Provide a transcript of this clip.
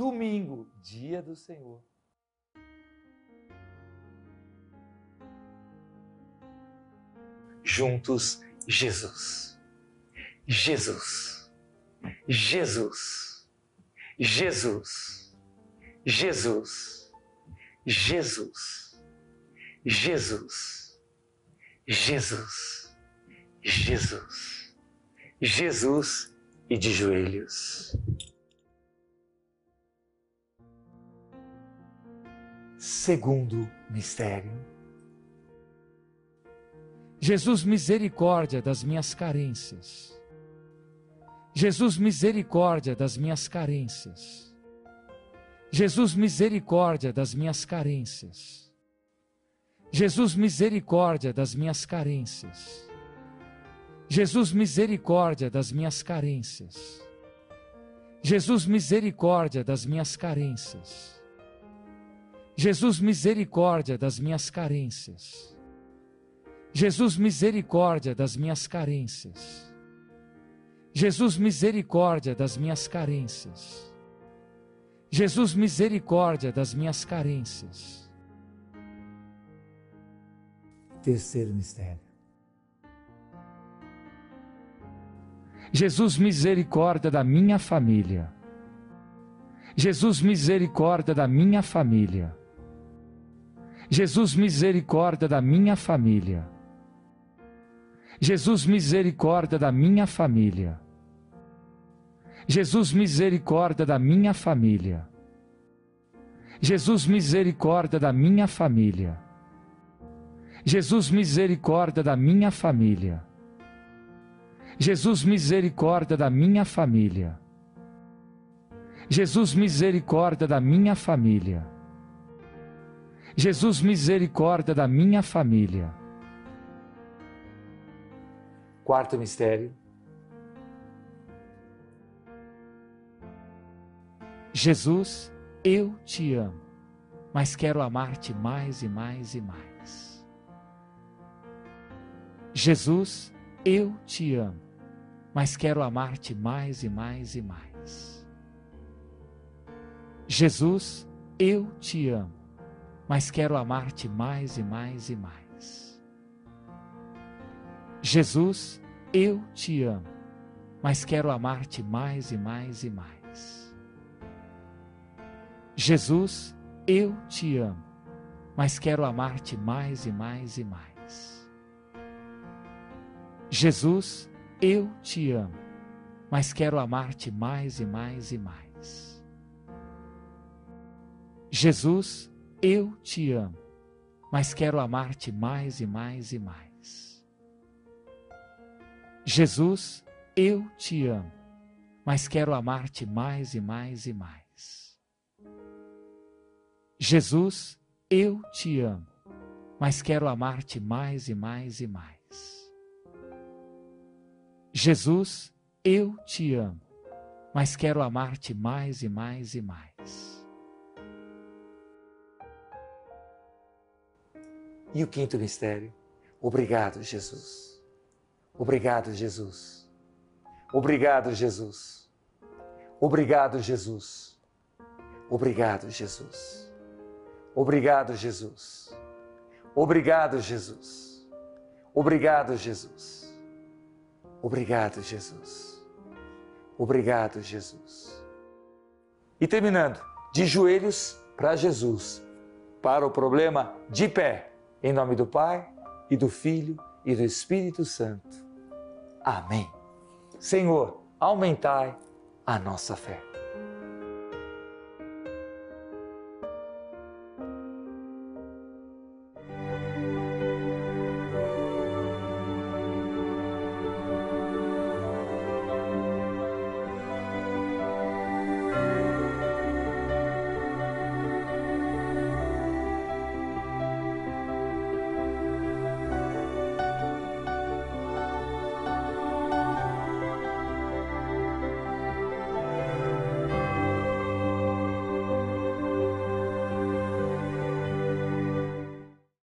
domingo, dia do Senhor. Juntos, Jesus, Jesus, Jesus, Jesus, Jesus, Jesus, Jesus, Jesus, Jesus, Jesus e de joelhos. Segundo mistério. Jesus, misericórdia das minhas carências. Jesus, misericórdia das minhas carências. Jesus, misericórdia das minhas carências. Jesus, misericórdia das minhas carências. Jesus, misericórdia das minhas carências. Jesus, misericórdia das minhas carências. Jesus, misericórdia das minhas carências. Jesus, misericórdia das minhas carências. Jesus, misericórdia das minhas carências. Jesus, misericórdia das minhas carências. Terceiro mistério. Jesus, misericórdia da minha família. Jesus, misericórdia da minha família. Jesus, misericórdia da minha família. Jesus, misericórdia da minha família. Jesus, misericórdia da minha família. Jesus, misericórdia da minha família. Jesus, misericórdia da minha família. Jesus, misericórdia da minha família. Jesus, misericórdia da minha família. Jesus, misericórdia da minha família. Quarto mistério. Jesus, eu te amo, mas quero amar-te mais e mais e mais. Jesus, eu te amo, mas quero amar-te mais e mais e mais. Jesus, eu te amo, mas quero amar-te mais e mais e mais. Jesus, eu te amo, mas quero amar-te mais e mais e mais. Jesus, eu te amo, mas quero amar-te mais e mais e mais. Jesus, eu te amo, mas quero amar-te mais e mais e mais. Jesus, eu te amo, mas quero amar-te mais e mais e mais. Jesus, eu te amo, mas quero amar-te mais e mais e mais. Jesus, eu te amo, mas quero amar-te mais e mais e mais. Jesus, eu te amo, mas quero amar-te mais e mais e mais. E o quinto mistério. Obrigado, Jesus. Obrigado, Jesus. Obrigado, Jesus. Obrigado, Jesus. Obrigado, Jesus. Obrigado, Jesus. Obrigado, Jesus. Obrigado, Jesus. Obrigado, Jesus. Obrigado, Jesus. E terminando, de joelhos para Jesus, para o problema de pé, em nome do Pai, e do Filho, e do Espírito Santo. Amém. Senhor, aumentai a nossa fé.